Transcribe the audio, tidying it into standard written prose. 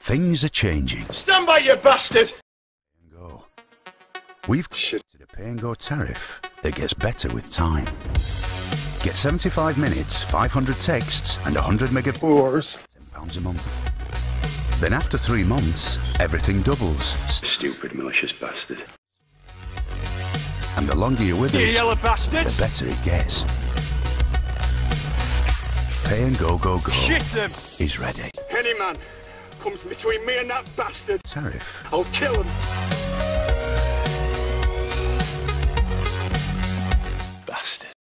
Things are changing. Stand by, you bastard! Go. We've shifted a Pay and Go tariff that gets better with time. Get 75 minutes, 500 texts and 100 megabytes. £10 a month. Then after 3 months, everything doubles. Stupid, malicious bastard. And the longer you're with You us, yellow bastards! the better it gets. Pay and Go Shit him! is ready. Any man comes between me and that bastard, Tariff. I'll kill him.